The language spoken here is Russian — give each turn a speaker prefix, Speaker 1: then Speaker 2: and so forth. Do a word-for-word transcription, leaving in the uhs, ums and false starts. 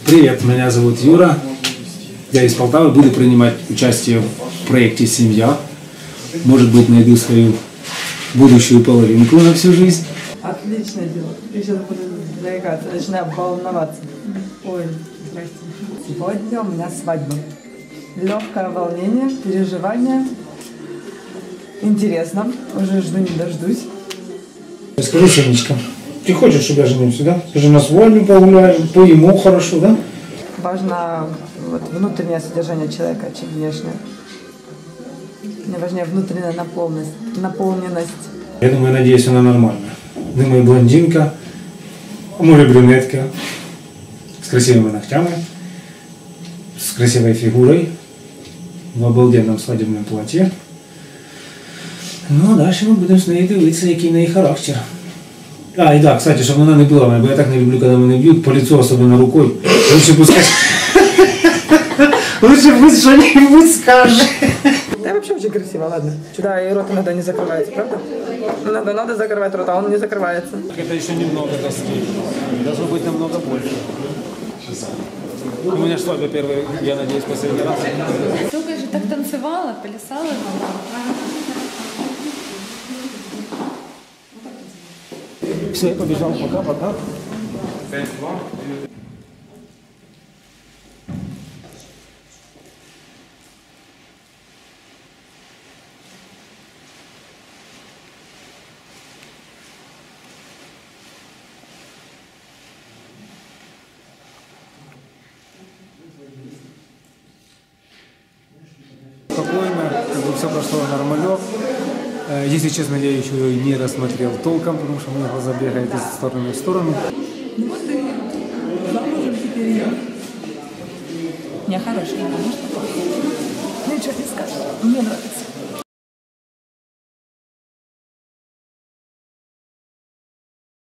Speaker 1: Привет, меня зовут Юра. Я из Полтавы, буду принимать участие в проекте «Семья». Может быть, найду свою будущую половинку на всю жизнь.
Speaker 2: Отличное дело. Я сейчас буду заикаться, начинаю волноваться. Ой, здрасте. Сегодня у меня свадьба. Легкое волнение, переживание. Интересно. Уже жду не дождусь.
Speaker 1: Скажи, Сенечка, ты хочешь, чтобы я женился, да? Скажи, на свадьбу погуляем, поему хорошо, да?
Speaker 2: Важно вот, внутреннее содержание человека, чем внешнее. Мне важнее внутренняя наполненность. наполненность.
Speaker 1: Я думаю, надеюсь, она нормальная. Думаю, блондинка, а может брюнетка, с красивыми ногтями, с красивой фигурой, в обалденном свадебном платье. Ну, а дальше мы будем з нею дивитися, який в неї характер. А, и да, кстати, чтобы она не била меня, бо я так не люблю, когда меня бьют, по лицу, особенно рукой. Лучше пускай... Лучше пусть что-нибудь скажет.
Speaker 2: Да вообще очень красиво, ладно. Чудо, и рот иногда не закрывается, правда? Иногда надо закрывать рот, а он не закрывается.
Speaker 1: Это еще немного доски. Должно быть намного больше. У меня свадьба первая, я надеюсь, последний раз.
Speaker 3: Долго же так танцевала, плясала.
Speaker 1: Все, я побежал. Пока-пока. Спокойно, как бы все прошло нормалек. Если честно, я еще не рассмотрел толком, потому что у меня глаза бегают из стороны в сторону.
Speaker 2: Ну вот и замужем теперь я. Я хорошая, может, ничего не скажешь. Мне нравится.